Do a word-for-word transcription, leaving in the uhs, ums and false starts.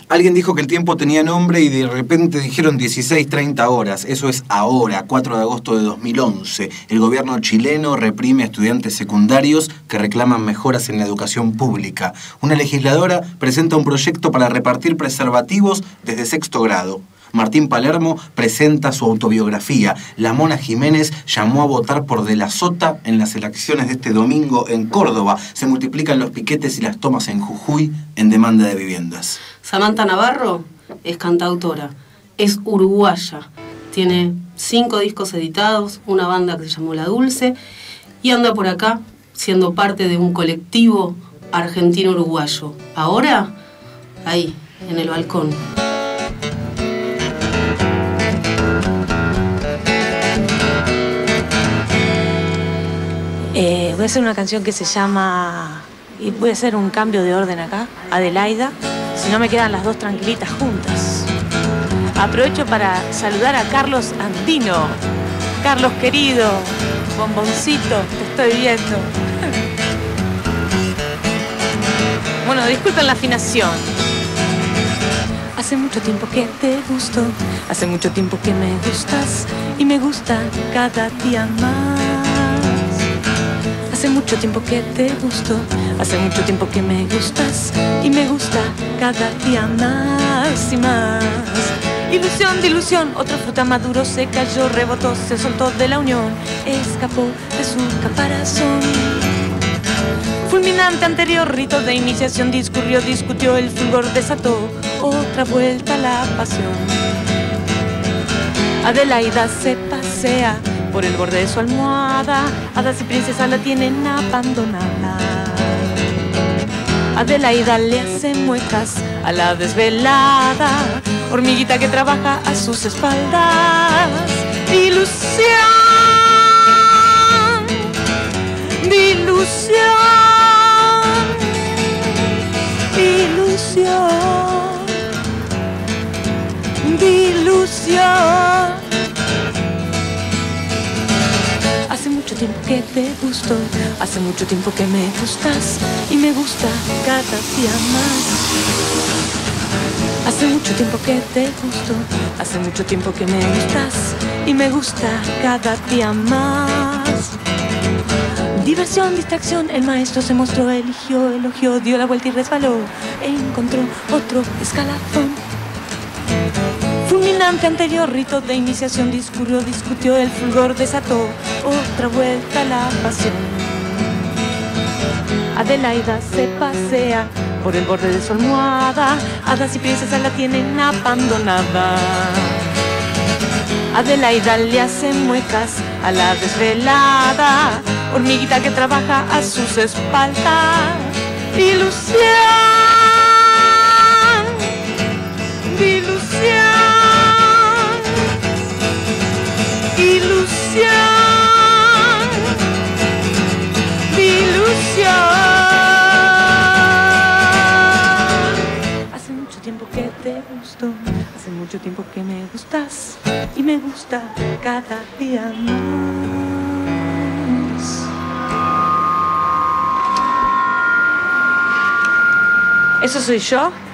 Alguien dijo que el tiempo tenía nombre y de repente dijeron dieciséis treinta horas. Eso es ahora, cuatro de agosto de dos mil once. El gobierno chileno reprime a estudiantes secundarios que reclaman mejoras en la educación pública. Una legisladora presenta un proyecto para repartir preservativos desde sexto grado. Martín Palermo presenta su autobiografía. La Mona Jiménez llamó a votar por De la Sota en las elecciones de este domingo en Córdoba. Se multiplican los piquetes y las tomas en Jujuy en demanda de viviendas. Samantha Navarro es cantautora, es uruguaya, tiene cinco discos editados, una banda que se llamó La Dulce y anda por acá siendo parte de un colectivo argentino-uruguayo. Ahora, ahí, en el balcón. Eh, voy a hacer una canción que se llama, y voy a hacer un cambio de orden acá, Adelaida, si no me quedan las dos tranquilitas juntas. Aprovecho para saludar a Carlos Andino. Carlos querido, bomboncito, te estoy viendo. Bueno, disculpen la afinación. Hace mucho tiempo que te gusto, hace mucho tiempo que me gustas y me gusta cada día más. Hace mucho tiempo que te gusto, hace mucho tiempo que me gustas y me gusta cada día más y más. Ilusión de ilusión, otra fruta maduro se cayó, rebotó, se soltó de la unión, escapó de su caparazón. Fulminante anterior rito de iniciación discurrió, discutió, el fulgor desató otra vuelta a la pasión. Adelaida se pasea por el borde de su almohada, hadas y princesas la tienen abandonada. Adelaida le hace muecas a la desvelada, hormiguita que trabaja a sus espaldas. Ilusión, ilusión, ilusión, ilusión. Hace mucho tiempo que te gusto, hace mucho tiempo que me gustas y me gusta cada día más. Hace mucho tiempo que te gusto, hace mucho tiempo que me gustas y me gusta cada día más. Diversión, distracción, el maestro se mostró, eligió, elogió, dio la vuelta y resbaló e encontró otro escalafón. Fulminante anterior rito de iniciación discurrió, discutió, el fulgor desató otra vuelta a la pasión. Adelaida se pasea por el borde de su almohada, hadas y princesas la tienen abandonada. Adelaida le hace muecas a la desvelada, hormiguita que trabaja a sus espaldas. Ilusión, ilusión, ilusión, ilusión. Hace mucho tiempo que te gusto, hace mucho tiempo que me gustas y me gusta cada día más. ¿Eso soy yo?